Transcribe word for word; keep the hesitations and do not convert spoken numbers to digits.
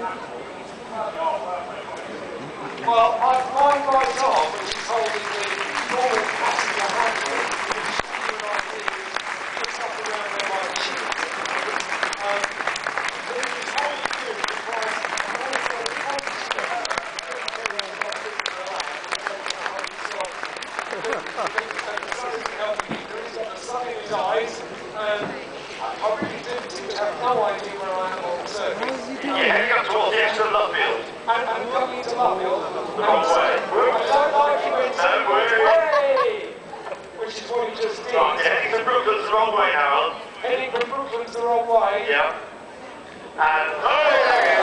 Well, I find right arm, which is holding the normal passenger handle, which you and I do, puts up around there like a sheet. Um, but it is holding good because I'm also conscious the sun in his eyes, and I really do have no idea where I am on the surface. Yeah, heading up towards the exit of Lovefield. And I'm coming into Lovefield. The wrong way. I don't like you went No way. way, which is what you just did. Right, heading to Brooklyn's the wrong way, Harold. Heading from Brooklyn's the wrong way. Yeah. And... Oh,